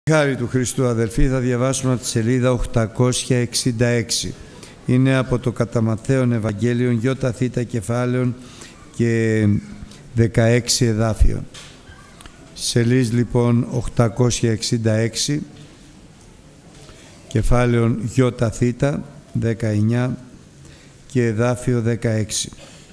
Χάρη του Χριστού, αδελφοί, θα διαβάσουμε από τη σελίδα 866. Είναι από το κατά Ματθαίον Ευαγγέλιον, ΙΘ κεφάλαιων και 16 εδάφιων. Σελίδα λοιπόν 866, κεφάλαιον ΙΘ 19 και εδάφιο 16.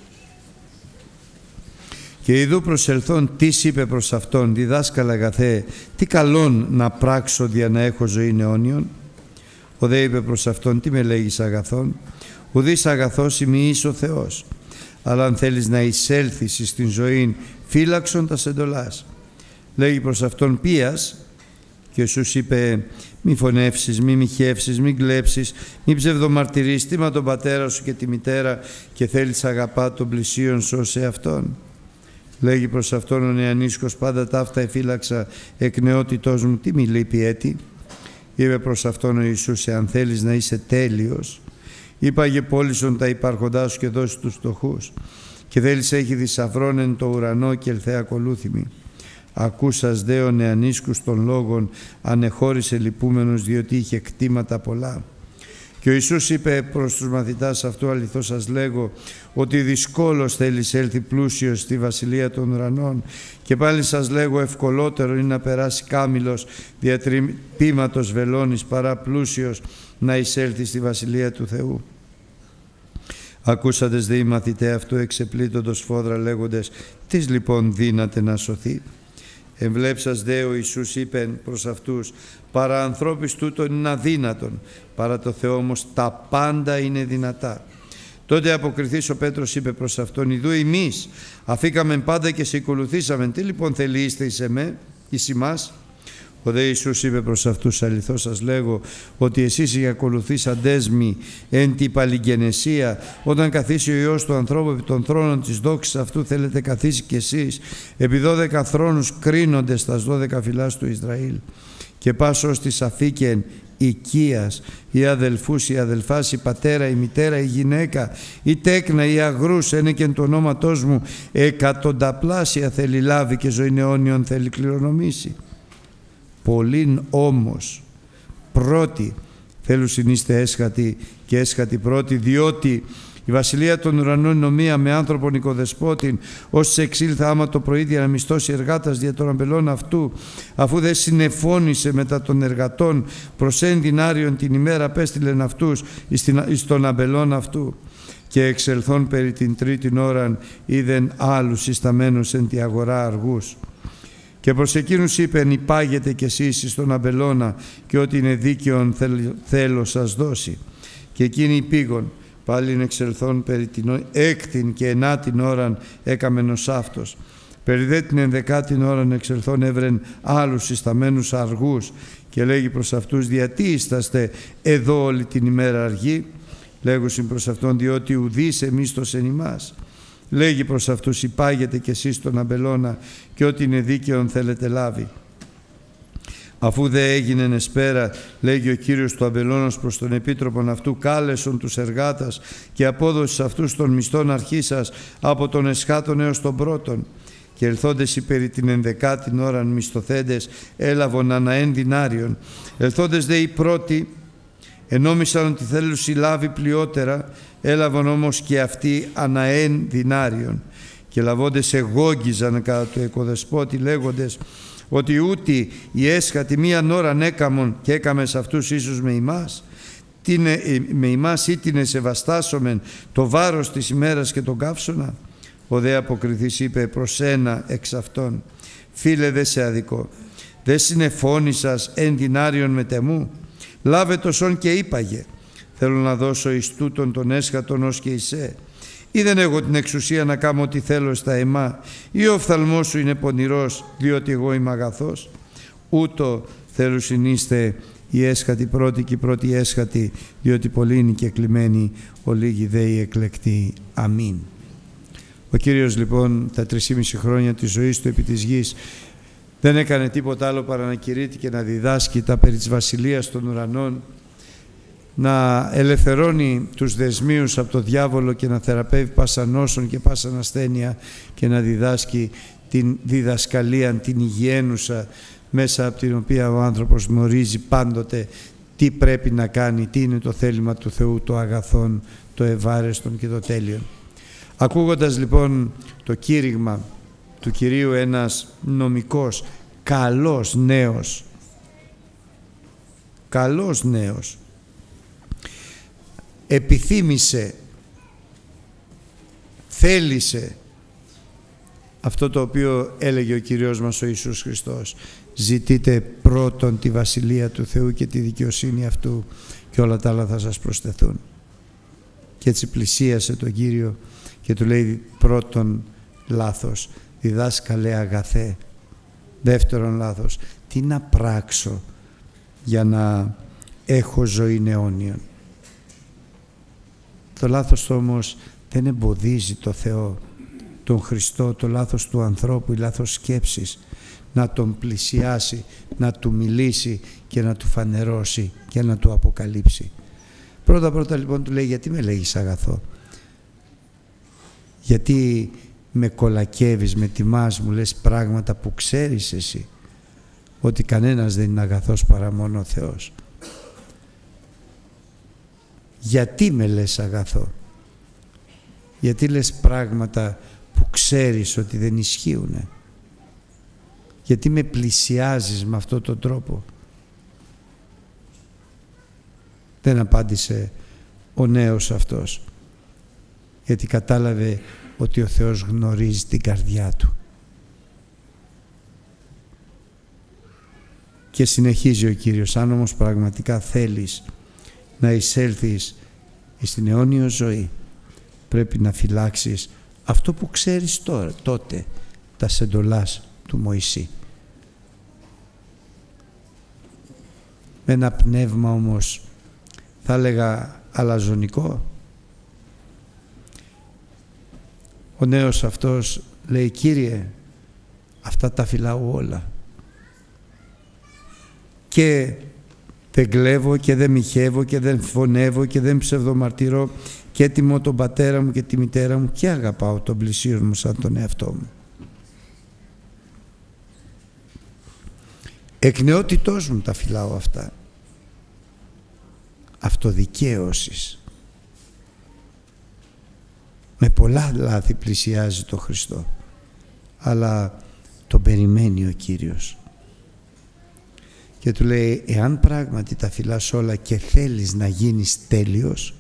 Και ιδού προσελθόν, τις είπε προς αυτόν, διδάσκαλα αγαθέ, τι καλόν να πράξω δια να έχω ζωή αιώνιον. Ο δε είπε προς αυτόν, τι με λέγεις αγαθόν? Ουδείς αγαθός ημί εις ο Θεός, αλλά αν θέλεις να εισέλθεις εις την ζωή, φύλαξον τας εντολάς. Λέγει προς αυτόν, ποίας? Και Ιησούς είπε, μη φωνεύσεις, μη μοιχεύσεις, μη κλέψεις, μη ψευδομαρτυρείς, τίμα τον πατέρα σου και τη μητέρα και θέλεις αγαπά τον πλησίον σου ως εαυτόν. Λέγει προς αυτόν ο νεανίσκος, πάντα ταύτα εφύλαξα εκ νεότητός μου, τι μη λείπει έτη? Είπε προς αυτόν ο Ιησούς, αν θέλεις να είσαι τέλειος, είπαγε πώλησον τα υπάρχοντά σου και δώσει τους φτωχούς, και θέλεις έχει θησαυρών εν το ουρανό και ελθέ ακολούθημη. Ακούσας δε ο νεανίσκους των λόγων, ανεχώρησε λυπούμενος, διότι είχε κτήματα πολλά. Και ο Ιησούς είπε προς τους μαθητάς αυτού, αληθώς σας λέγω, ότι δυσκόλως θέλεις έλθει πλούσιος στη βασιλεία των ουρανών, και πάλι σας λέγω, ευκολότερο είναι να περάσει κάμηλος δια τρυπήματος βελόνης παρά πλούσιος να εισέλθει στη βασιλεία του Θεού. Ακούσαντες δε οι μαθηταί αυτού εξεπλήττοντος φόδρα λέγοντες, τις λοιπόν δύναται να σωθεί? Εμβλέψας δε ο Ιησούς είπεν προς αυτούς, παρά ανθρώπης τούτον είναι αδύνατον, παρά το Θεό όμως τα πάντα είναι δυνατά. Τότε αποκριθείς ο Πέτρος είπε προς αυτόν, ιδού εμείς αφήκαμε πάντα και σε ακολουθήσαμε, τι λοιπόν θέλει είστε εις εμάς? Ο δε Ιησούς είπε προς αυτούς, αληθώς σας λέγω, ότι εσείς ακολουθήσαντές μη εν τη παλιγενεσία, όταν καθίσει ο Υιός του ανθρώπου επί των θρόνων της δόξης αυτού, θέλετε καθίσει κι εσείς επί 12 θρόνους κρίνοντες τας 12 φυλάς του Ισραήλ. Και πας ως της αφήκεν οικίας, ή αδελφούς, ή αδελφάς, ή πατέρα, ή μητέρα, ή γυναίκα, ή τέκνα, ή αγρούς, ένε και το ονόματός μου, εκατονταπλάσια θέλει λάβει και ζωή αιώνιον θέλει κληρονομήσει. Πολλήν όμως πρώτοι θέλουν συνείστε έσχατοι και έσχατοι πρώτοι, διότι η βασιλεία των ουρανών είναι ομοία με άνθρωπον οικοδεσπότην, ως εξήλθα άμα το πρωί για να μισθώσει εργάτας δια των αμπελών αυτού, αφού δεν συνεφώνησε μετά των εργατών προς εν δινάριον την ημέρα, απέστειλεν αυτούς εις των αμπελών αυτού. Και εξελθών περί την τρίτην ώραν είδεν άλλους συσταμένους εν τη αγορά αργούς. Και προς εκείνους είπεν, υπάγετε κι εσείς εις τον αμπελώνα, και ό,τι είναι δίκαιον θέλω σας δώσει. Και εκείνοι πήγον, πάλιν εξελθών περί την έκτην και ενάτην ώραν έκαμεν ως αυτός. Περί δε την ενδεκάτην ώραν εξελθών έβρεν άλλους συσταμένους αργούς, και λέγει προς αυτούς, γιατί είσαστε εδώ όλη την ημέρα αργοί? Λέγουσιν προς αυτόν, διότι ουδείς εμίσθος εν ημάς. Λέγει προς αυτούς, υπάγετε κι εσείς τον αμπελώνα, και ό,τι είναι δίκαιον θέλετε λάβει. Αφού δε έγινεν εσπέρα, λέγει ο Κύριος του αμπελώνος προς τον επίτροπον αυτού, κάλεσον τους εργάτας και απόδοσης αυτούς των μισθών αρχίσας από τον εσχάτων έως τον πρώτον. Και ελθόντες υπέρ την ενδεκάτην ώραν μισθοθέντες έλαβον ανά εν δινάριον. Ελθόντες δε οι πρώτοι ενόμισαν ότι θέλουν συλλάβει πλειότερα, έλαβαν όμως και αυτοί ανά εν δινάριον. Και λαβώντες εγόγγιζαν κατά το οικοδεσπότη λέγοντες, ότι ούτι οι έσχατοι μίαν ώραν έκαμον και έκαμε σε αυτούς ίσως με ημάς, με ημάς ή την εσεβαστάσομεν το βάρος της ημέρας και τον καύσωνα. Ο δε αποκριθής είπε προς ένα εξ αυτών, φίλε δε σε αδικό, δε συνεφώνησας εν δινάριον με τεμού? Λάβε το σον και είπαγε, θέλω να δώσω εις τούτον τον έσχατον ως και εισέ. Ή δεν έχω την εξουσία να κάνω ό,τι θέλω στα εμά, ή ο οφθαλμός σου είναι πονηρός, διότι εγώ είμαι αγαθός? Ούτω θέλουν συνείστε οι έσχατοι πρώτοι και οι πρώτοι έσχατοι, διότι πολλοί είναι και κλειμένοι, ο λίγοι δε οι εκλεκτοί. Αμήν. Ο Κύριος λοιπόν τα 3,5 χρόνια της ζωής του επί της γης δεν έκανε τίποτα άλλο παρά να κηρύττει και να διδάσκει τα περί της βασιλείας των ουρανών, να ελευθερώνει τους δεσμίους από το διάβολο και να θεραπεύει πάσα νόσων και πάσα ασθένεια και να διδάσκει την διδασκαλία, την υγιένουσα μέσα από την οποία ο άνθρωπος γνωρίζει πάντοτε τι πρέπει να κάνει, τι είναι το θέλημα του Θεού, το αγαθόν, το ευάρεστον και το τέλειον. Ακούγοντας λοιπόν το κήρυγμα του Κυρίου, ένας νομικός, καλός νέος, επιθύμησε, θέλησε αυτό το οποίο έλεγε ο Κύριος μας ο Ιησούς Χριστός: ζητείτε πρώτον τη Βασιλεία του Θεού και τη δικαιοσύνη αυτού και όλα τα άλλα θα σας προσθεθούν. Και έτσι πλησίασε τον Κύριο και του λέει: πρώτον λάθος, διδάσκαλε αγαθέ. Δεύτερον λάθος, τι να πράξω για να έχω ζωή αιώνιον. Το λάθος όμως δεν εμποδίζει το Θεό, τον Χριστό, το λάθος του ανθρώπου, η λάθος σκέψης, να τον πλησιάσει, να του μιλήσει και να του φανερώσει και να του αποκαλύψει. Πρώτα λοιπόν του λέει: γιατί με λέγεις αγαθό? Γιατί με κολακεύεις, με τιμάς, μου λες πράγματα που ξέρεις εσύ ότι κανένας δεν είναι αγαθός παρά μόνο ο Θεός. Γιατί με λες αγαθό? Γιατί λες πράγματα που ξέρεις ότι δεν ισχύουνε? Γιατί με πλησιάζεις με αυτόν τον τρόπο? Δεν απάντησε ο νέος αυτός, γιατί κατάλαβε ότι ο Θεός γνωρίζει την καρδιά του. Και συνεχίζει ο Κύριος: αν όμως πραγματικά θέλεις να εισέλθεις στην αιώνιο ζωή, πρέπει να φυλάξεις αυτό που ξέρεις τότε, τα σεντολάς του Μωυσή. Με ένα πνεύμα όμως, θα έλεγα αλαζονικό, ο νέος αυτός λέει: Κύριε, αυτά τα φυλάω όλα και δεν κλέβω και δεν μοιχεύω και δεν φωνεύω και δεν ψευδομαρτυρώ και τιμώ τον πατέρα μου και τη μητέρα μου και αγαπάω τον πλησίον μου σαν τον εαυτό μου. Εκ νεότητός μου τα φυλάω αυτά. Αυτοδικαίωσης. Με πολλά λάθη πλησιάζει το Χριστό, αλλά τον περιμένει ο Κύριος και του λέει: εάν πράγματι τα φυλάς όλα και θέλεις να γίνεις τέλειος,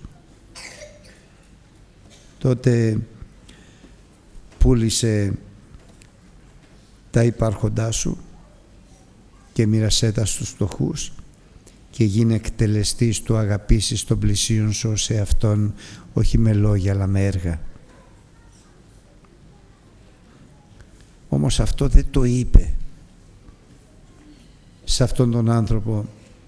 τότε πούλησε τα υπάρχοντά σου και μοίρασέ τα στους φτωχούς και γίνε εκτελεστής του αγαπήσεις τον πλησίον σου ως εαυτόν, όχι με λόγια αλλά με έργα. Όμως αυτό δεν το είπε σε αυτόν τον άνθρωπο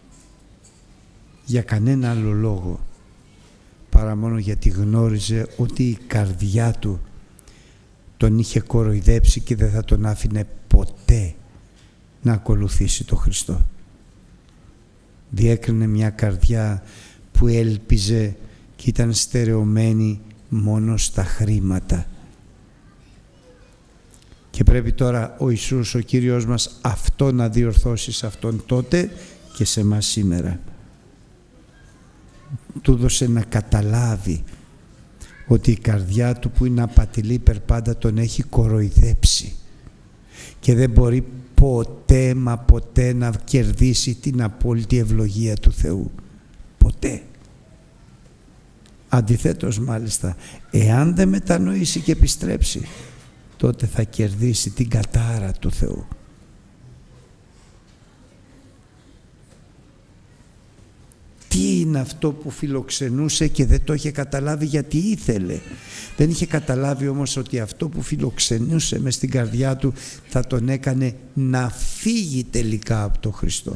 για κανένα άλλο λόγο παρά μόνο γιατί γνώριζε ότι η καρδιά του τον είχε κοροϊδέψει και δεν θα τον άφηνε ποτέ να ακολουθήσει τον Χριστό. Διέκρινε μια καρδιά που έλπιζε και ήταν στερεωμένη μόνο στα χρήματα. Και πρέπει τώρα ο Ιησούς, ο Κύριος μας, αυτό να διορθώσει σε αυτόν τότε και σε μας σήμερα. Του δώσε να καταλάβει ότι η καρδιά του που είναι απατηλή περπάντα τον έχει κοροϊδέψει και δεν μπορεί ποτέ μα ποτέ να κερδίσει την απόλυτη ευλογία του Θεού. Ποτέ. Αντιθέτως μάλιστα, εάν δεν μετανοήσει και επιστρέψει, τότε θα κερδίσει την κατάρα του Θεού. Τι είναι αυτό που φιλοξενούσε και δεν το είχε καταλάβει γιατί ήθελε. Δεν είχε καταλάβει όμως ότι αυτό που φιλοξενούσε μες στην καρδιά του θα τον έκανε να φύγει τελικά από τον Χριστό.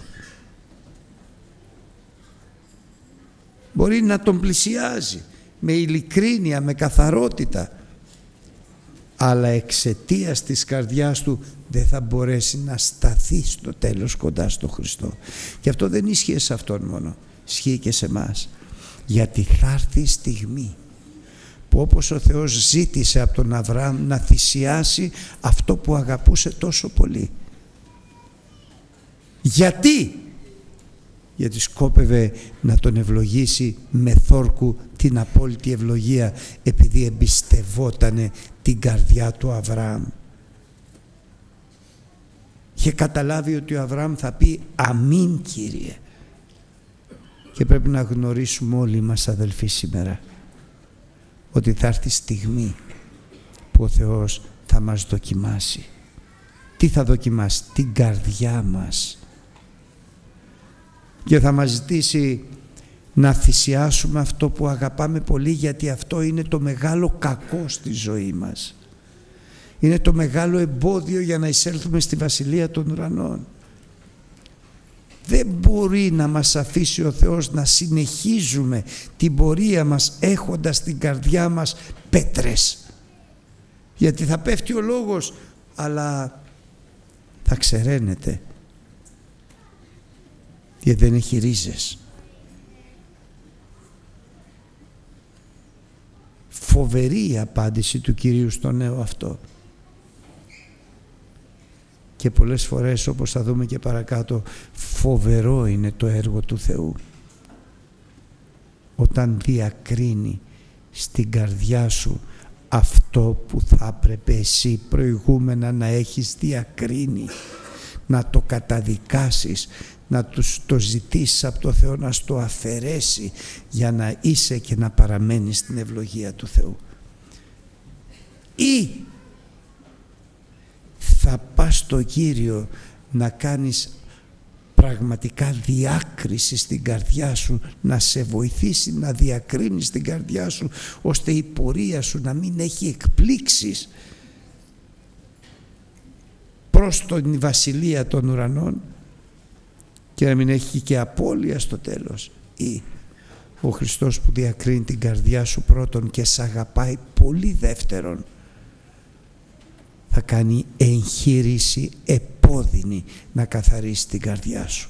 Μπορεί να τον πλησιάζει με ειλικρίνεια, με καθαρότητα, αλλά εξαιτίας της καρδιάς του δεν θα μπορέσει να σταθεί στο τέλος κοντά στο Χριστό. Και αυτό δεν ισχύει σε αυτόν μόνο, ισχύει και σε εμάς. Γιατί θα έρθει η στιγμή που όπως ο Θεός ζήτησε από τον Αβραάμ να θυσιάσει αυτό που αγαπούσε τόσο πολύ, Γιατί? Γιατί σκόπευε να τον ευλογήσει με θόρκου την απόλυτη ευλογία, επειδή εμπιστευότανε την καρδιά του Αβραάμ. Είχε καταλάβει ότι ο Αβραάμ θα πει αμήν, Κύριε. Και πρέπει να γνωρίσουμε όλοι μας, αδελφοί, σήμερα ότι θα έρθει στιγμή που ο Θεός θα μας δοκιμάσει. Τι θα δοκιμάσει? Την καρδιά μας. Και θα μας ζητήσει να θυσιάσουμε αυτό που αγαπάμε πολύ, γιατί αυτό είναι το μεγάλο κακό στη ζωή μας. Είναι το μεγάλο εμπόδιο για να εισέλθουμε στη Βασιλεία των Ουρανών. Δεν μπορεί να μας αφήσει ο Θεός να συνεχίζουμε την πορεία μας έχοντας στην καρδιά μας πέτρες. Γιατί θα πέφτει ο λόγος, αλλά θα ξεραίνεται. Γιατί δεν έχει ρίζες. Φοβερή η απάντηση του Κυρίου στο νέο αυτό. Και πολλές φορές, όπως θα δούμε και παρακάτω, φοβερό είναι το έργο του Θεού. Όταν διακρίνει στην καρδιά σου αυτό που θα έπρεπε εσύ προηγούμενα να έχεις διακρίνει, να το καταδικάσεις, να το ζητήσεις από το Θεό να στο αφαιρέσει, για να είσαι και να παραμένεις στην ευλογία του Θεού. Ή θα πας στο Κύριο να κάνεις πραγματικά διάκριση στην καρδιά σου, να σε βοηθήσει να διακρίνεις την καρδιά σου, ώστε η πορεία σου να μην έχει εκπλήξεις προς την Βασιλεία των Ουρανών και να μην έχει και απώλεια στο τέλος. Ή ο Χριστός που διακρίνει την καρδιά σου πρώτον και σ' αγαπάει πολύ δεύτερον, θα κάνει εγχείρηση επώδυνη να καθαρίσει την καρδιά σου.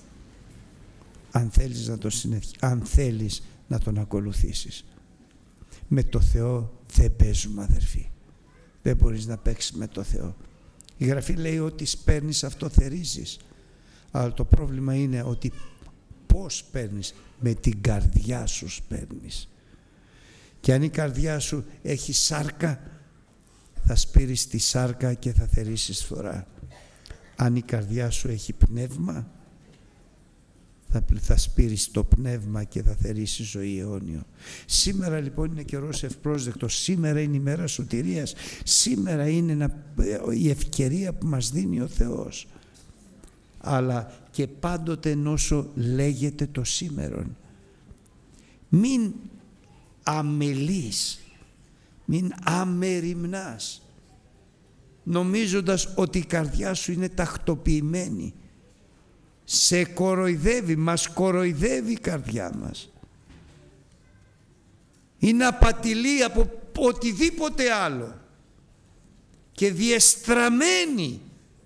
Αν θέλεις να τον ακολουθήσεις. Με το Θεό δεν παίζουμε, αδερφοί. Δεν μπορείς να παίξεις με το Θεό. Η Γραφή λέει ότι σπέρνεις αυτό θερίζεις. Αλλά το πρόβλημα είναι ότι πώς παίρνεις? Με την καρδιά σου σπέρνεις. Και αν η καρδιά σου έχει σάρκα, θα σπείρεις τη σάρκα και θα θερήσεις φθορά. Αν η καρδιά σου έχει πνεύμα, θα σπείρεις το πνεύμα και θα θερήσεις ζωή αιώνιο. Σήμερα λοιπόν είναι καιρός ευπρόσδεκτος. Σήμερα είναι η μέρα σωτηρίας. Σήμερα είναι η ευκαιρία που μας δίνει ο Θεός. Αλλά και πάντοτε όσο λέγεται το σήμερον. Μην αμελείς, μην αμεριμνάς, νομίζοντας ότι η καρδιά σου είναι τακτοποιημένη. Σε κοροϊδεύει, μας κοροϊδεύει η καρδιά μας. Είναι απατηλή από οτιδήποτε άλλο και διεστραμμένη,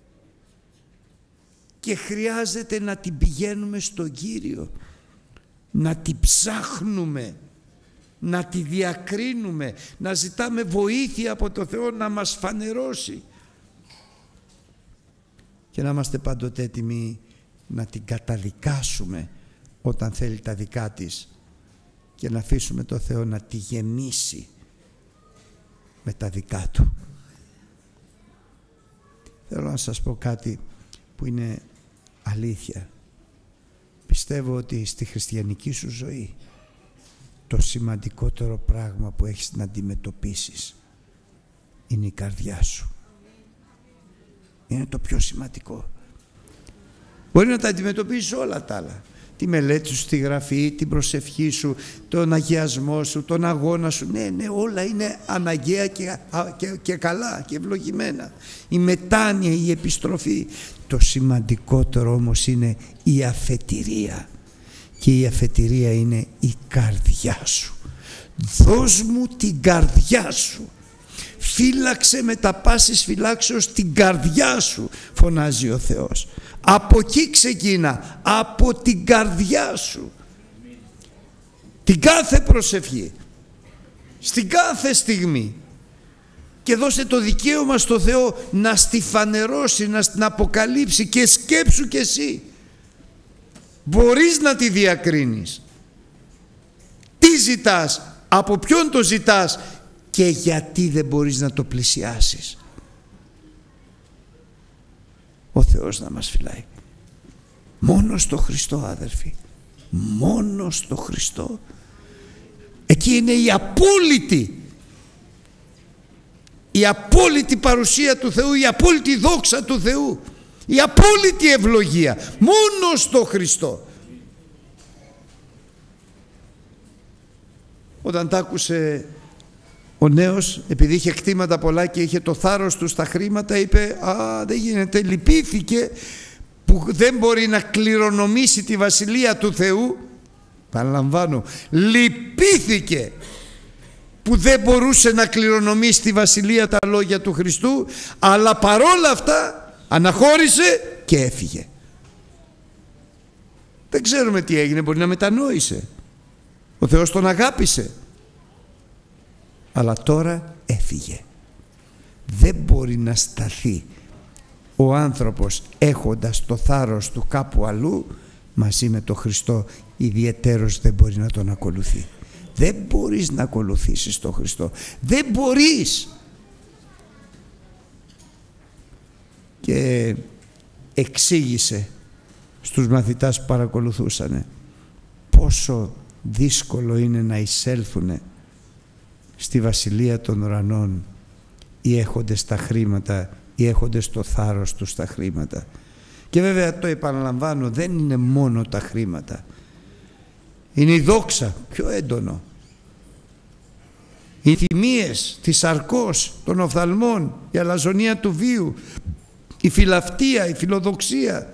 και χρειάζεται να την πηγαίνουμε στον Κύριο, να την ψάχνουμε, να τη διακρίνουμε, να ζητάμε βοήθεια από το Θεό να μας φανερώσει και να είμαστε πάντοτε έτοιμοι να την καταδικάσουμε όταν θέλει τα δικά της και να αφήσουμε το Θεό να τη γεμίσει με τα δικά Του. Θέλω να σας πω κάτι που είναι αλήθεια. Πιστεύω ότι στη χριστιανική σου ζωή το σημαντικότερο πράγμα που έχεις να αντιμετωπίσεις είναι η καρδιά σου. Είναι το πιο σημαντικό. Μπορεί να τα αντιμετωπίσεις όλα τα άλλα. Τη μελέτη σου, τη γραφή, την προσευχή σου, τον αγιασμό σου, τον αγώνα σου. Ναι, όλα είναι αναγκαία και καλά και ευλογημένα. Η μετάνοια, η επιστροφή. Το σημαντικότερο όμως είναι η αφετηρία. Και η αφετηρία είναι η καρδιά σου. Δώσ' μου την καρδιά σου. Φύλαξε με τα πάσης φυλάξεως την καρδιά σου, φωνάζει ο Θεός. Από εκεί ξεκίνα, από την καρδιά σου. Την κάθε προσευχή, στην κάθε στιγμή, και δώσε το δικαίωμα στο Θεό να στη φανερώσει, να την αποκαλύψει, και σκέψου κι εσύ. Μπορείς να τη διακρίνεις. Τι ζητάς, από ποιον το ζητάς και γιατί δεν μπορείς να το πλησιάσεις. Ο Θεός να μας φυλάει. Μόνο στο Χριστό, αδερφοί. Μόνο στο Χριστό. Εκεί είναι η απόλυτη παρουσία του Θεού, η απόλυτη δόξα του Θεού, η απόλυτη ευλογία. Μόνο στο Χριστό. Όταν τ' άκουσε ο νέος, επειδή είχε κτήματα πολλά και είχε το θάρρος του στα χρήματα, είπε δεν γίνεται, λυπήθηκε που δεν μπορεί να κληρονομήσει τη Βασιλεία του Θεού. Παραλαμβάνω, λυπήθηκε που δεν μπορούσε να κληρονομήσει τη Βασιλεία, τα λόγια του Χριστού, αλλά παρόλα αυτά αναχώρησε και έφυγε. Δεν ξέρουμε τι έγινε, μπορεί να μετανόησε. Ο Θεός τον αγάπησε, αλλά τώρα έφυγε. Δεν μπορεί να σταθεί ο άνθρωπος έχοντας το θάρρος του κάπου αλλού, μαζί με τον Χριστό ιδιαιτέρως δεν μπορεί να τον ακολουθεί. Δεν μπορείς να ακολουθήσεις τον Χριστό. Δεν μπορείς. Και εξήγησε στους μαθητάς που παρακολουθούσανε πόσο δύσκολο είναι να εισέλθουν στη Βασιλεία των Ουρανών οι έχοντες τα χρήματα, οι έχοντες το θάρρος τους στα χρήματα. Και βέβαια, το επαναλαμβάνω, δεν είναι μόνο τα χρήματα. Είναι η δόξα, πιο έντονο. Οι θυμίες της σαρκός, των οφθαλμών, η αλαζονία του βίου, η φιλαυτία, η φιλοδοξία.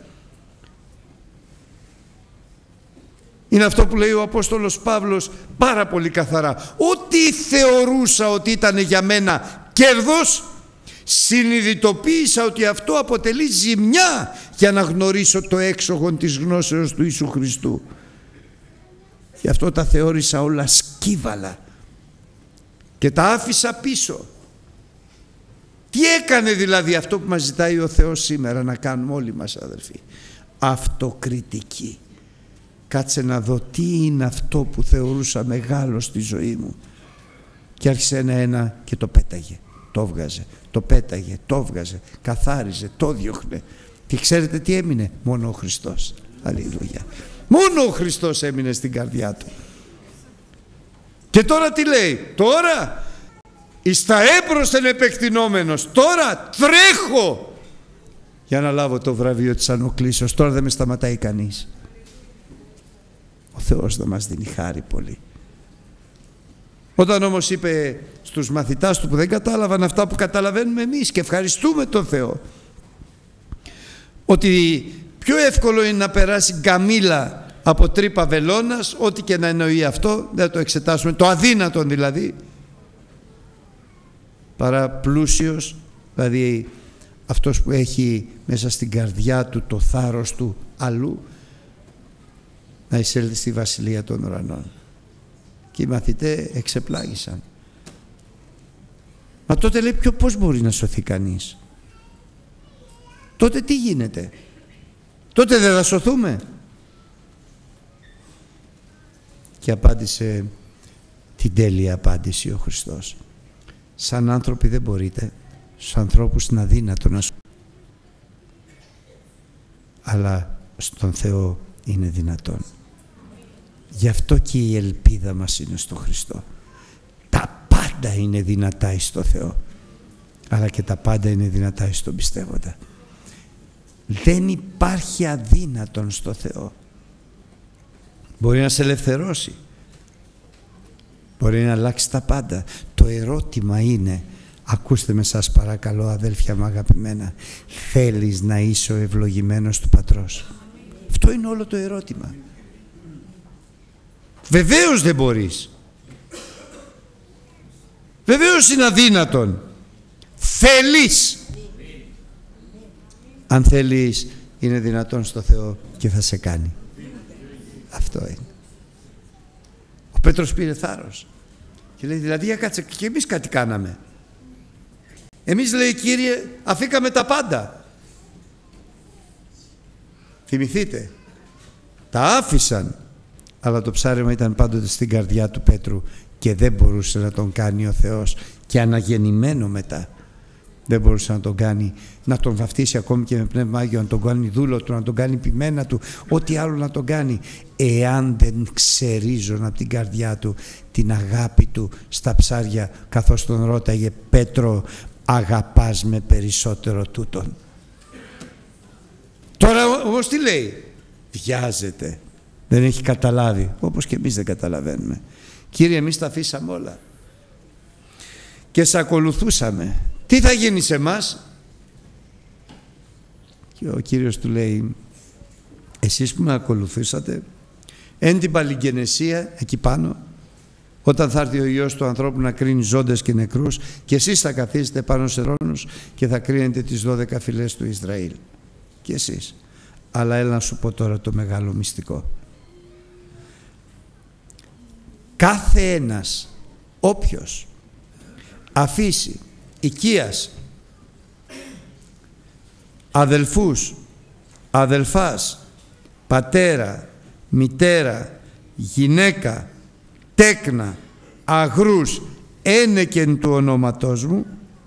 Είναι αυτό που λέει ο Απόστολος Παύλος πάρα πολύ καθαρά. Ό,τι θεωρούσα ότι ήταν για μένα κέρδος, συνειδητοποίησα ότι αυτό αποτελεί ζημιά για να γνωρίσω το έξωγον της γνώσεως του Ιησού Χριστού. Γι' αυτό τα θεώρησα όλα σκύβαλα και τα άφησα πίσω. Τι έκανε δηλαδή αυτό που μας ζητάει ο Θεός σήμερα να κάνουμε όλοι μας, αδελφοί? Αυτοκριτική. Κάτσε να δω τι είναι αυτό που θεωρούσα μεγάλο στη ζωή μου. Και άρχισε ένα-ένα και το πέταγε, το βγάζε, το πέταγε, το βγάζε, καθάριζε, το διώχνε. Και ξέρετε τι έμεινε? Μόνο ο Χριστός. Αλληλούια. Μόνο ο Χριστός έμεινε στην καρδιά του. Και τώρα τι λέει? Τώρα εις τα έμπροσθεν επεκτηνόμενος, τώρα τρέχω για να λάβω το βραβείο της ανοκλήσεως. Τώρα δεν με σταματάει κανείς. Ο Θεός να μας δίνει χάρη πολύ. Όταν όμως είπε στους μαθητάς του που δεν κατάλαβαν αυτά που καταλαβαίνουμε εμείς, και ευχαριστούμε τον Θεό, ότι πιο εύκολο είναι να περάσει γκαμίλα από τρύπα βελόνας, ό,τι και να εννοεί αυτό, δεν το εξετάσουμε, το αδύνατον δηλαδή, παρά πλούσιος, δηλαδή αυτός που έχει μέσα στην καρδιά του το θάρρος του αλλού, να εισέλθει στη Βασιλεία των Ουρανών. Και οι μαθητές εξεπλάγησαν. Μα τότε λέει, πώς μπορεί να σωθεί κανείς? Τότε τι γίνεται? Τότε δεν θα σωθούμε? Και απάντησε την τέλεια απάντηση ο Χριστός. Σαν άνθρωποι δεν μπορείτε, στους ανθρώπους είναι αδύνατο να σωθούν, αλλά στον Θεό είναι δυνατόν. Γι' αυτό και η ελπίδα μας είναι στο Χριστό. Τα πάντα είναι δυνατά εις το Θεό, αλλά και τα πάντα είναι δυνατά εις τον πιστεύοντα. Δεν υπάρχει αδύνατον στο Θεό. Μπορεί να σε ελευθερώσει, μπορεί να αλλάξει τα πάντα. Το ερώτημα είναι, ακούστε με σας παρακαλώ αδέλφια μου αγαπημένα, θέλεις να είσαι ο ευλογημένος του Πατρός? Αυτό είναι όλο το ερώτημα. Βεβαίως δεν μπορείς. Βεβαίως είναι αδύνατον. Θέλεις. Αν θέλεις, είναι δυνατόν στο Θεό και θα σε κάνει. Αυτό είναι. Ο Πέτρος πήρε θάρρος και λέει, δηλαδή για κάτσε, και εμείς κάτι κάναμε. Εμείς, λέει, Κύριε, αφήκαμε τα πάντα. Θυμηθείτε, τα άφησαν, αλλά το ψάρεμα ήταν πάντοτε στην καρδιά του Πέτρου και δεν μπορούσε να τον κάνει ο Θεός, και αναγεννημένο μετά δεν μπορούσε να τον κάνει, να τον βαφτίσει ακόμη και με Πνεύμα Άγιο, να τον κάνει δούλο του, να τον κάνει ποιμένα του, ό,τι άλλο να τον κάνει, εάν δεν ξερίζουν από την καρδιά του την αγάπη του στα ψάρια, καθώς τον ρώταγε, Πέτρο, αγαπάς με περισσότερο τούτον? Τώρα όμως τι λέει? Βιάζεται, δεν έχει καταλάβει, όπως και εμείς δεν καταλαβαίνουμε. Κύριε, εμείς τα αφήσαμε όλα και σε ακολουθούσαμε, τι θα γίνει σε εμάς? Και ο Κύριος του λέει, εσείς που με ακολουθήσατε εν την παλιγγενεσία εκεί πάνω, όταν θα έρθει ο Υιός του ανθρώπου να κρίνει ζώντες και νεκρούς, και εσείς θα καθίσετε πάνω σε θρόνους και θα κρίνετε τις 12 φυλές του Ισραήλ, και εσείς. Αλλά έλα να σου πω τώρα το μεγάλο μυστικό. Κάθε ένας, όποιος αφήσει οικίας, αδελφούς, αδελφάς, πατέρα, μητέρα, γυναίκα, τέκνα, αγρούς, ένεκεν του ονόματός μου,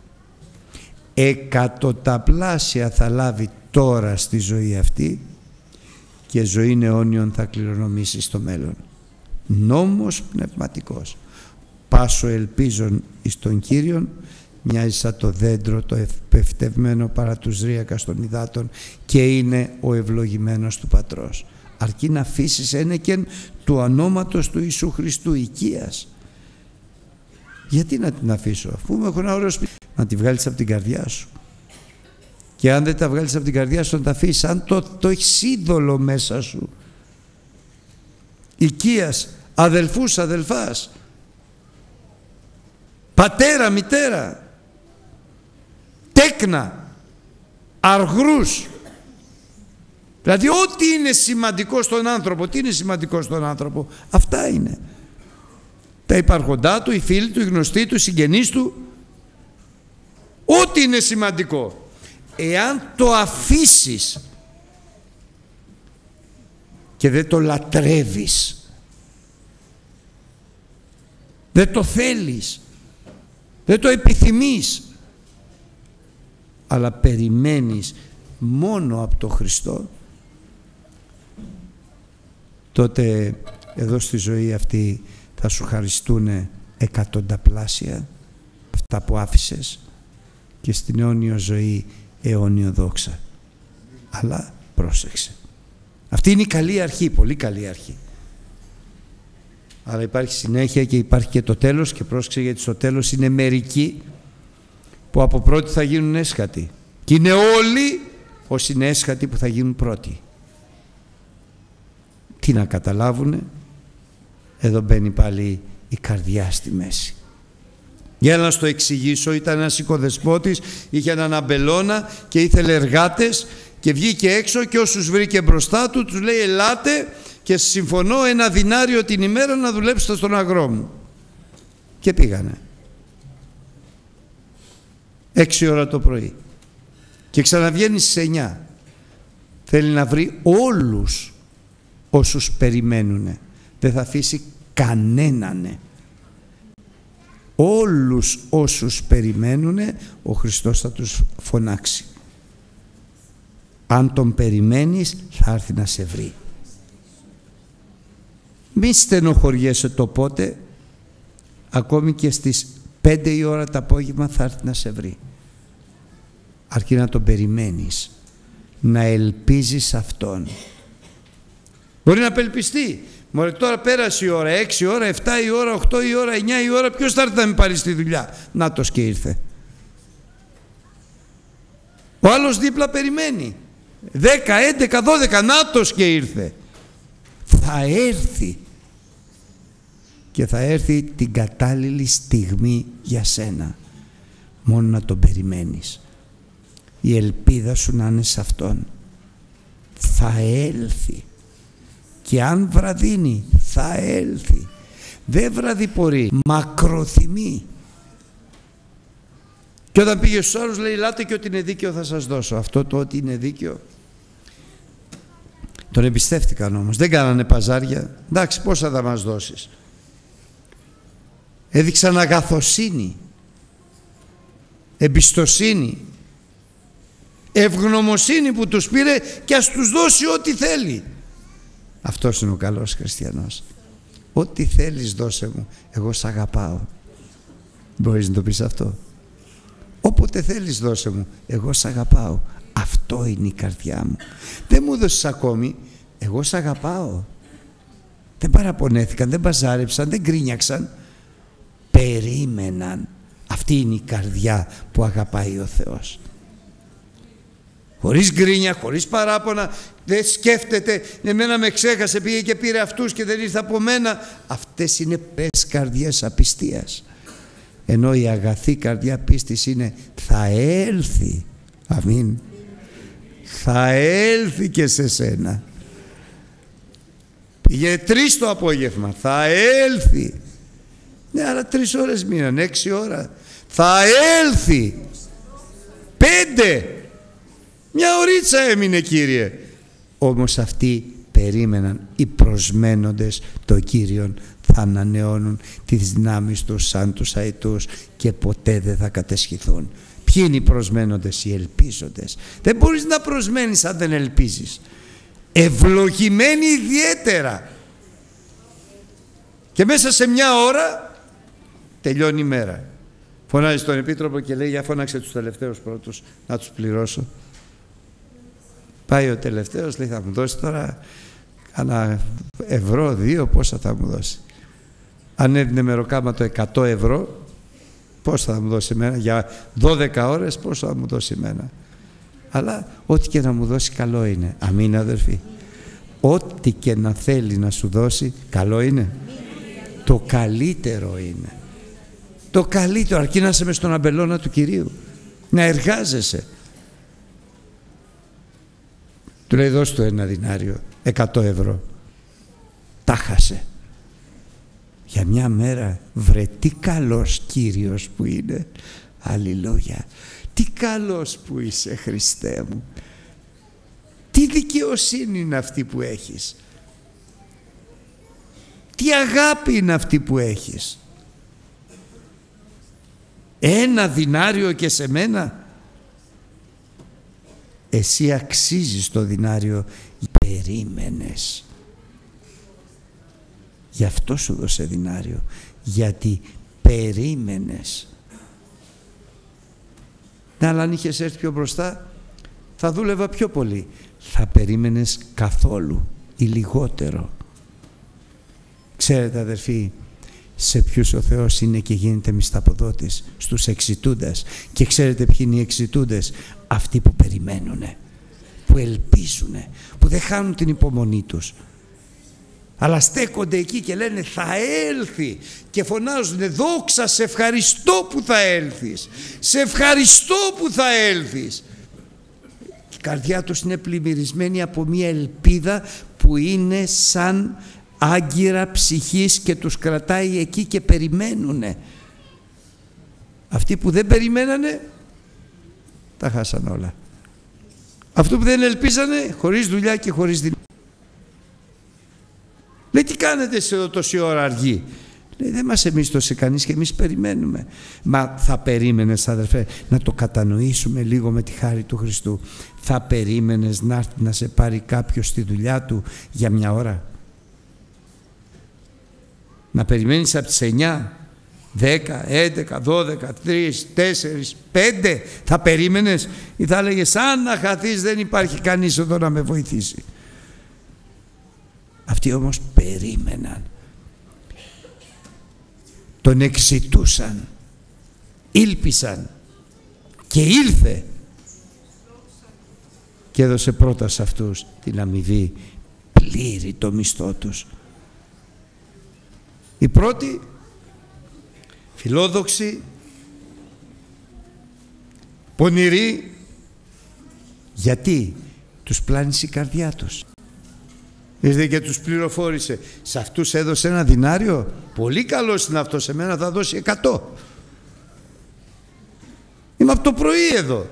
εκατοταπλάσια θα λάβει τώρα στη ζωή αυτή και ζωή αιώνιον θα κληρονομήσει στο μέλλον. Νόμος πνευματικός. Πάσο ελπίζον εις τον Κύριον, μοιάζει σαν το δέντρο το ευπευτευμένο παρά τους ρύακας των υδάτων, και είναι ο ευλογημένος του Πατρός. Αρκεί να αφήσεις ένεκεν του ονόματος του Ιησού Χριστού οικίας. Γιατί να την αφήσω, αφού μου έχω ένα ωραίο σπίτι? Να τη βγάλεις από την καρδιά σου. Και αν δεν τα βγάλεις από την καρδιά σου, να τα αφήσεις, αν το έχεις είδωλο μέσα σου, οικίας, αδελφούς, αδελφάς, πατέρα, μητέρα, τέκνα, αργρούς, δηλαδή ό,τι είναι σημαντικό στον άνθρωπο. Τι είναι σημαντικό στον άνθρωπο? Αυτά είναι. Τα υπάρχοντά του, οι φίλοι του, οι γνωστοί του, οι συγγενείς του, ό,τι είναι σημαντικό. Εάν το αφήσεις και δεν το λατρεύεις, δεν το θέλεις, δεν το επιθυμείς, αλλά περιμένεις μόνο από το Χριστό, τότε εδώ στη ζωή αυτή θα σου χαριστούν εκατονταπλάσια αυτά που άφησες, και στην αιώνιο ζωή αιώνιο δόξα. Αλλά πρόσεξε, αυτή είναι η καλή αρχή, πολύ καλή αρχή. Αλλά υπάρχει συνέχεια και υπάρχει και το τέλος, και πρόσεξε, γιατί στο τέλος είναι μερικοί που από πρώτοι θα γίνουν έσχατοι, και είναι όλοι όσοι είναι έσχατοι που θα γίνουν πρώτοι. Τι να καταλάβουνε? Εδώ μπαίνει πάλι η καρδιά στη μέση. Για να στο εξηγήσω, ήταν ένας οικοδεσπότης, είχε έναν αμπελώνα και ήθελε εργάτες, και βγήκε έξω και όσους βρήκε μπροστά του τους λέει, ελάτε και συμφωνώ 1 δινάριο την ημέρα να δουλέψετε στον αγρό μου. Και πήγανε 6 ώρα το πρωί και ξαναβγαίνει στις 9. Θέλει να βρει όλους όσους περιμένουνε, δεν θα αφήσει κανέναν. Όλους όσους περιμένουνε ο Χριστός θα τους φωνάξει. Αν τον περιμένεις θα έρθει να σε βρει. Μη στενοχωριέσαι το πότε, ακόμη και στις 5 η ώρα το απόγευμα θα έρθει να σε βρει. Αρκεί να τον περιμένεις, να ελπίζεις Αυτόν. Μπορεί να απελπιστεί. Μωρέ, τώρα πέρασε η ώρα, 6 η ώρα, 7 η ώρα, 8 η ώρα, 9 η ώρα, ποιος θα έρθει να με πάρει στη δουλειά? Νάτος και ήρθε. Ο άλλος δίπλα περιμένει. 10, 11, 12, νάτος και ήρθε. Θα έρθει. Και θα έρθει την κατάλληλη στιγμή για σένα. Μόνο να τον περιμένεις. Η ελπίδα σου να είναι σε Αυτόν. Θα έλθει. Και αν βραδύνει θα έλθει. Δεν βραδιπορεί, μακροθυμεί. Και όταν πήγε στους άλλους λέει, ελάτε και ό,τι είναι δίκαιο θα σας δώσω. Αυτό το ότι είναι δίκαιο τον εμπιστεύτηκαν όμως, δεν κάνανε παζάρια. Εντάξει, πόσα θα μας δώσεις? Έδειξαν αγαθοσύνη, εμπιστοσύνη, ευγνωμοσύνη που τους πήρε και ας τους δώσει ό,τι θέλει. Αυτός είναι ο καλός χριστιανός. Ό,τι θέλεις δώσε μου, εγώ σ' αγαπάω. Μπορείς να το πεις αυτό? Όποτε θέλεις δώσε μου, εγώ σ' αγαπάω. Αυτό είναι η καρδιά μου. Δεν μου δώσεις ακόμη, εγώ σ' αγαπάω. Δεν παραπονέθηκαν, δεν μπαζάρεψαν, δεν γκρίνιαξαν. Περίμεναν. Αυτή είναι η καρδιά που αγαπάει ο Θεός. Χωρίς γκρίνια, χωρίς παράπονα, δεν σκέφτεται, εμένα με ξέχασε, πήγε και πήρε αυτούς και δεν ήρθε από μένα. Αυτές είναι πες καρδιές απιστίας. Ενώ η αγαθή καρδιά πίστης είναι θα έλθει. Αμήν. Θα έλθει και σε σένα. Πήγε 3 το απόγευμα, θα έλθει. Ναι, αλλά 3 ώρες μείναν, 6 ώρα. Θα έλθει. 5. Μια ωρίτσα έμεινε, Κύριε. Όμως αυτοί περίμεναν, οι προσμένοντες το Κύριον θα ανανεώνουν τις δυνάμεις τους σαν τους αητούς και ποτέ δεν θα κατεσχηθούν. Ποιοι είναι οι προσμένοντες? Οι ελπίζοντες. Δεν μπορείς να προσμένεις αν δεν ελπίζεις. Ευλογημένοι ιδιαίτερα. Και μέσα σε μια ώρα τελειώνει η μέρα. Φωνάζει τον Επίτροπο και λέει, για φώναξε τους τελευταίους πρώτους να τους πληρώσω. Πάει ο τελευταίος, λέει, θα μου δώσει τώρα κάνα ευρώ, 2, πόσα θα μου δώσει? Αν έδινε μεροκάματο 100 ευρώ, πόσα θα μου δώσει εμένα? Για 12 ώρες πόσα θα μου δώσει εμένα? Αλλά ό,τι και να μου δώσει καλό είναι. Αμήν, αδερφοί. Ό,τι και να θέλει να σου δώσει καλό είναι. Το καλύτερο είναι. Το καλύτερο, αρκεί να είσαι μες στον αμπελώνα του Κυρίου, να εργάζεσαι. Του λέει, δώσ' του 1 δινάριο, 100 ευρώ. Τα χάσε. Για μια μέρα, βρε, τι καλός Κύριος που είναι. Αλληλούια. Τι καλός που είσαι, Χριστέ μου. Τι δικαιοσύνη είναι αυτή που έχεις. Τι αγάπη είναι αυτή που έχεις. 1 δινάριο και σε μένα. Εσύ αξίζεις το δινάριο. Περίμενες. Γι' αυτό σου δώσε δινάριο. Γιατί περίμενες. Αλλά αν είχες έρθει πιο μπροστά θα δούλευα πιο πολύ. Θα περίμενες καθόλου ή λιγότερο. Ξέρετε, αδερφοί, σε ποιους ο Θεός είναι και γίνεται μισθαποδότης? Στους εξητούντας. Και ξέρετε ποιοι είναι οι εξητούντες? Αυτοί που περιμένουνε, που ελπίζουνε, που δεν χάνουν την υπομονή τους, αλλά στέκονται εκεί και λένε θα έλθει, και φωνάζουνε, δόξα, σε ευχαριστώ που θα έλθεις, σε ευχαριστώ που θα έλθεις. Η καρδιά τους είναι πλημμυρισμένη από μια ελπίδα που είναι σαν άγκυρα ψυχής και τους κρατάει εκεί και περιμένουνε. Αυτοί που δεν περιμένανε τα χάσαν όλα. Αυτό που δεν ελπίζανε, χωρίς δουλειά και χωρίς δυνατότητα. Λέει, τι κάνετε σε εδώ τόση ώρα αργή? Λέει, δεν μας εμίστωσε κανείς και εμείς περιμένουμε. Μα θα περίμενες, αδερφέ, να το κατανοήσουμε λίγο με τη χάρη του Χριστού? Θα περίμενες να έρθει να σε πάρει κάποιος στη δουλειά του για μια ώρα? Να περιμένεις από τις 9, 10, 11, 12, 3, 4, 5? Θα περίμενες? Ή θα έλεγες, αν να χαθείς δεν υπάρχει κανείς εδώ να με βοηθήσει? Αυτοί όμως περίμεναν. Τον εξητούσαν, ήλπισαν και ήλθε και έδωσε πρώτα σε αυτούς την αμοιβή, πλήρη το μισθό τους. Οι πρώτοι φιλόδοξοι, πονηροί, γιατί τους πλάνησε η καρδιά τους. Ήρθε και τους πληροφόρησε, σε αυτούς έδωσε 1 δινάριο, πολύ καλός είναι αυτό, σε μένα θα δώσει 100. Είμαι από το πρωί εδώ.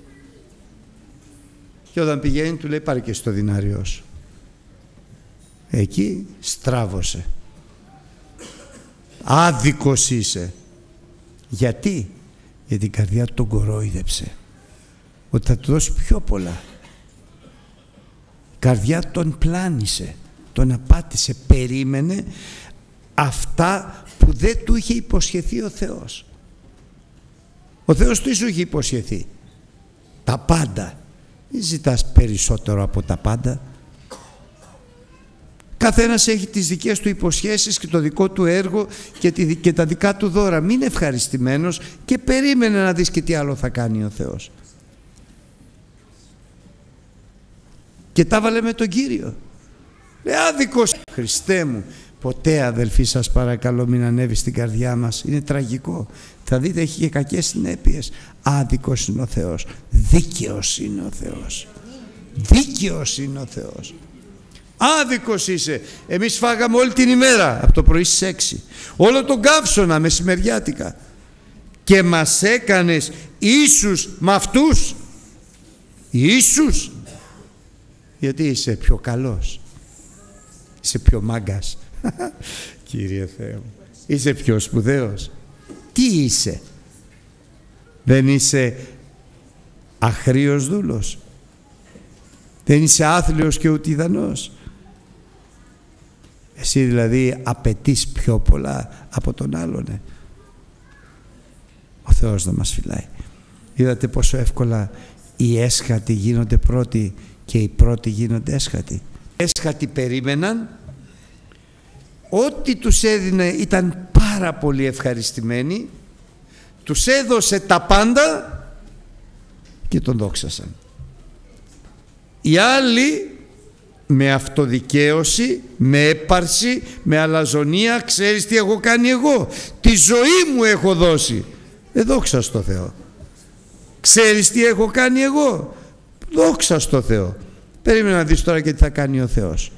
Και όταν πηγαίνει του λέει πάρε και στο δινάριό σου. Εκεί στράβωσε. Άδικος είσαι. Γιατί? Γιατί η καρδιά του τον κορόιδεψε ότι θα του δώσει πιο πολλά. Η καρδιά τον πλάνησε, τον απάτησε, περίμενε αυτά που δεν του είχε υποσχεθεί ο Θεός. Ο Θεός του είχε υποσχεθεί τα πάντα. Μην ζητάς περισσότερο από τα πάντα. Καθένας έχει τις δικές του υποσχέσεις και το δικό του έργο και τα δικά του δώρα. Μην είναι ευχαριστημένος και περίμενε να δεις και τι άλλο θα κάνει ο Θεός. Και τα βάλε με τον Κύριο. Άδικος. Χριστέ μου, ποτέ αδελφοί σας παρακαλώ μην ανέβει στην καρδιά μας. Είναι τραγικό. Θα δείτε έχει και κακές συνέπειες. Άδικος είναι ο Θεός. Δίκαιος είναι ο Θεός. Δίκαιος είναι ο Θεός. Άδικος είσαι. Εμείς φάγαμε όλη την ημέρα από το πρωί στις 6. Όλο τον καύσωνα μεσημεριάτικα. Και μας έκανες ίσους με αυτούς. Ίσους. Γιατί είσαι πιο καλός. Είσαι πιο μάγκας. Κύριε Θεέ μου. Είσαι πιο σπουδαίος. Τι είσαι? Δεν είσαι αχρήος δούλος? Δεν είσαι άθλιος και ουτιδανός? Εσύ δηλαδή απαιτείς πιο πολλά από τον άλλον. Ο Θεός να μας φυλάει. Είδατε πόσο εύκολα οι έσχατοι γίνονται πρώτοι και οι πρώτοι γίνονται έσχατοι. Οι έσχατοι περίμεναν, ό,τι τους έδινε ήταν πάρα πολύ ευχαριστημένοι, τους έδωσε τα πάντα και τον δόξασαν. Οι άλλοι με αυτοδικαίωση, με έπαρση, με αλαζονία, ξέρεις τι έχω κάνει εγώ? Τη ζωή μου έχω δώσει. Δόξα στο Θεό. Ξέρεις τι έχω κάνει εγώ? Δόξα στο Θεό. Περίμενα να δεις τώρα και τι θα κάνει ο Θεός.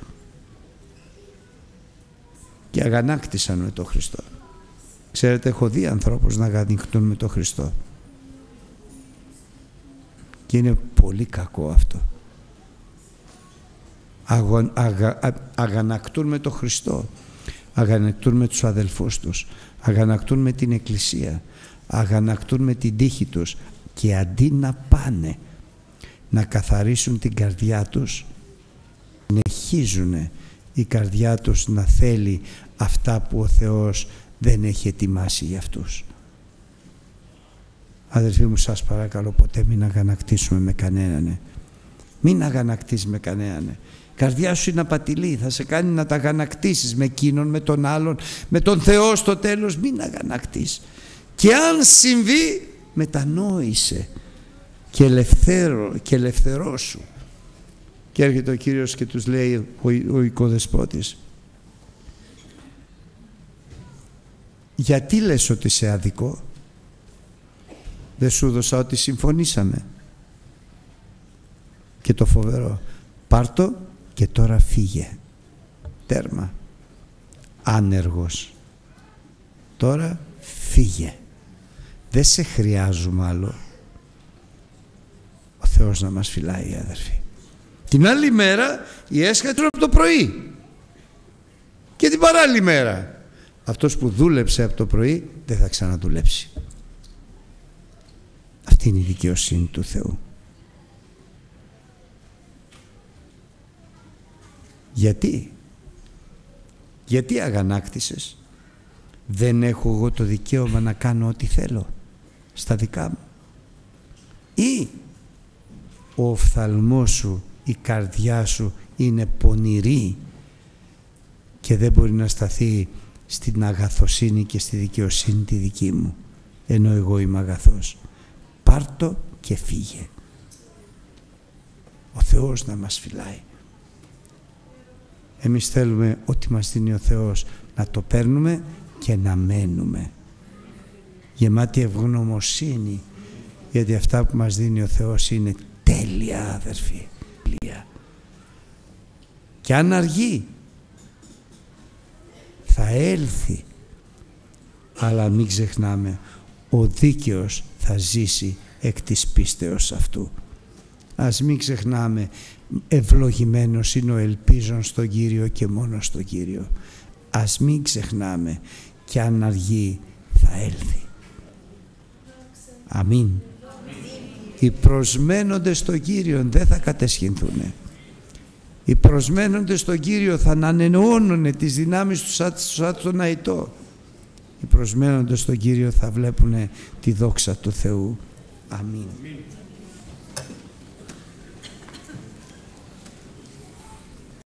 Και αγανάκτησαν με τον Χριστό. Ξέρετε, έχω δει ανθρώπους να αγανακτούν με τον Χριστό. Και είναι πολύ κακό αυτό. Αγανακτούν με τον Χριστό. Αγανακτούν με τους αδελφούς τους. Αγανακτούν με την Εκκλησία. Αγανακτούν με την τύχη τους. Και αντί να πάνε να καθαρίσουν την καρδιά τους, συνεχίζουν η καρδιά τους να θέλει αυτά που ο Θεός δεν έχει ετοιμάσει για αυτούς. Αδελφοί μου, σας παρακαλώ, ποτέ μην αγανακτήσουμε με κανέναν. Μην αγανακτείς με κανέναν. Η καρδιά σου είναι απατηλή, θα σε κάνει να τα αγανακτήσεις με εκείνον, με τον άλλον, με τον Θεό στο τέλος. Μην αγανακτείς. Και αν συμβεί, μετανόησε και ελευθερώσου. Και έρχεται ο Κύριος και τους λέει ο οικοδεσπότης, γιατί λες ότι είσαι αδικό? Δεν σου δώσα ότι συμφωνήσαμε? Και το φοβερό, πάρ' και τώρα φύγε. Τέρμα. Άνεργος. Τώρα φύγε. Δεν σε χρειάζομαι άλλο. Ο Θεός να μας φυλάει, αδερφοί. Την άλλη μέρα οι έσχατοι από το πρωί. Και την παράλληλη μέρα αυτός που δούλεψε από το πρωί δεν θα ξαναδουλέψει. Αυτή είναι η δικαιοσύνη του Θεού. Γιατί αγανάκτησες? Δεν έχω εγώ το δικαίωμα να κάνω ό,τι θέλω στα δικά μου? Ή ο οφθαλμός σου, η καρδιά σου είναι πονηρή και δεν μπορεί να σταθεί στην αγαθοσύνη και στη δικαιοσύνη τη δική μου, ενώ εγώ είμαι αγαθός? Πάρτο και φύγε. Ο Θεός να μας φυλάει. Εμείς θέλουμε ό,τι μας δίνει ο Θεός να το παίρνουμε και να μένουμε γεμάτοι ευγνωμοσύνη, γιατί αυτά που μας δίνει ο Θεός είναι τέλεια, αδερφοί. Τέλεια. Και αν αργεί θα έλθει, αλλά μην ξεχνάμε, ο δίκαιος θα ζήσει εκ της πίστεως αυτού. Ας μην ξεχνάμε, ευλογημένος είναι ο ελπίζων στον Κύριο και μόνο στον Κύριο. Ας μην ξεχνάμε, και αν αργεί θα έλθει. Αμήν. Οι προσμένοντες στον Κύριο δεν θα κατεσχυνθούν. Οι προσμένοντες στον Κύριο θα ανανεώνουν τις δυνάμεις τους σαν τον αητό. Οι προσμένοντες στον Κύριο θα βλέπουν τη δόξα του Θεού. Αμήν.